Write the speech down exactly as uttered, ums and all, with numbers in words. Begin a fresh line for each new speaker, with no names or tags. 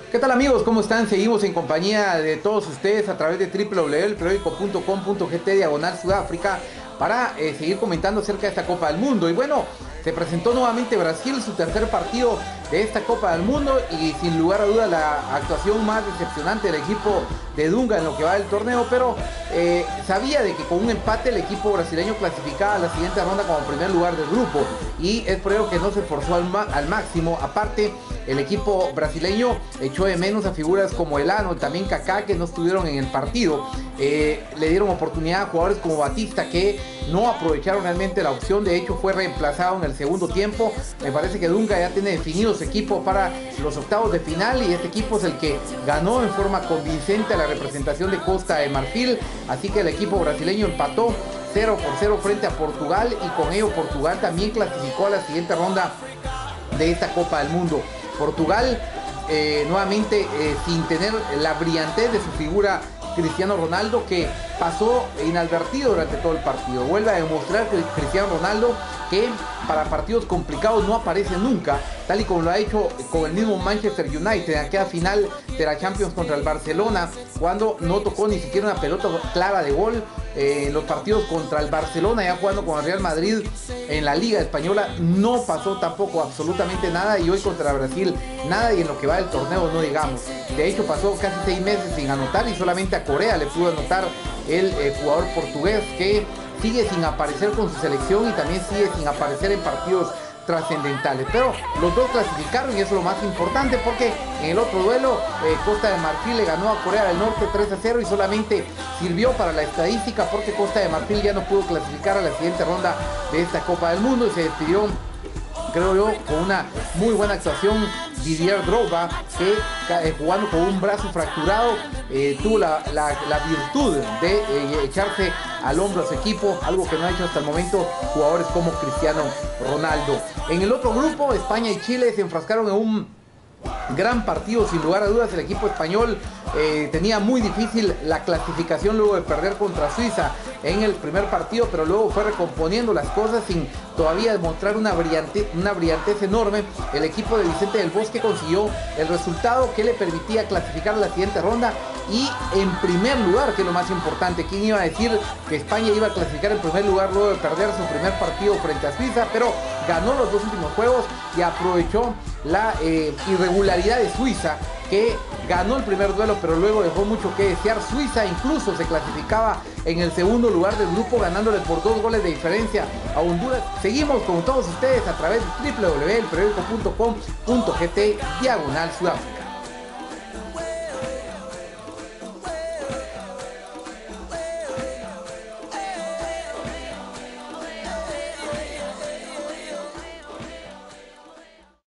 ¿Qué tal amigos? ¿Cómo están? Seguimos en compañía de todos ustedes a través de w w w punto el periódico punto com punto g t diagonal Sudáfrica para eh, seguir comentando acerca de esta Copa del Mundo. Y bueno, se presentó nuevamente Brasil, su tercer partido de esta Copa del Mundo, y sin lugar a duda la actuación más decepcionante del equipo de Dunga en lo que va del torneo, pero eh, sabía de que con un empate el equipo brasileño clasificaba a la siguiente ronda como primer lugar del grupo, y es por ello que no se esforzó al, al máximo. Aparte, el equipo brasileño echó de menos a figuras como Elano, también Kaká, que no estuvieron en el partido. Eh, le dieron oportunidad a jugadores como Batista, que no aprovecharon realmente la opción. De hecho, fue reemplazado en el segundo tiempo. Me parece que Dunga ya tiene definido su equipo para los octavos de final, y este equipo es el que ganó en forma convincente a la representación de Costa de Marfil. Así que el equipo brasileño empató cero por cero frente a Portugal, y con ello Portugal también clasificó a la siguiente ronda de esta Copa del Mundo. Portugal eh, nuevamente eh, sin tener la brillantez de su figura Cristiano Ronaldo, que pasó inadvertido durante todo el partido. Vuelve a demostrar que Cristiano Ronaldo, que para partidos complicados no aparece nunca, tal y como lo ha hecho con el mismo Manchester United en aquella final de la Champions contra el Barcelona, cuando no tocó ni siquiera una pelota clara de gol. Eh, en los partidos contra el Barcelona, ya jugando con el Real Madrid en la Liga Española, no pasó tampoco absolutamente nada, y hoy contra Brasil nada, y en lo que va del torneo no digamos. De hecho, pasó casi seis meses sin anotar, y solamente a Corea le pudo anotar el eh, jugador portugués, que sigue sin aparecer con su selección y también sigue sin aparecer en partidos trascendentales. Pero los dos clasificaron, y eso es lo más importante, porque en el otro duelo eh, Costa de Marfil le ganó a Corea del Norte tres a cero, y solamente sirvió para la estadística porque Costa de Marfil ya no pudo clasificar a la siguiente ronda de esta Copa del Mundo, y se despidió, creo yo, con una muy buena actuación Didier Drogba, que eh, jugando con un brazo fracturado eh, tuvo la, la, la virtud de eh, echarse al hombro a su equipo, algo que no ha hecho hasta el momento jugadores como Cristiano Ronaldo. En el otro grupo, España y Chile se enfrascaron en un gran partido, sin lugar a dudas. El equipo español eh, tenía muy difícil la clasificación luego de perder contra Suiza en el primer partido, pero luego fue recomponiendo las cosas sin todavía demostrar una brillantez, una brillantez enorme. El equipo de Vicente del Bosque consiguió el resultado que le permitía clasificar a la siguiente ronda, y en primer lugar, que es lo más importante. ¿Quién iba a decir que España iba a clasificar en primer lugar luego de perder su primer partido frente a Suiza? Pero ganó los dos últimos juegos y aprovechó la eh, irregularidad de Suiza, que ganó el primer duelo pero luego dejó mucho que desear. Suiza incluso se clasificaba en el segundo lugar del grupo, ganándole por dos goles de diferencia a Honduras. Seguimos con todos ustedes a través de w w w punto el periódico punto com punto g t diagonal Sudáfrica.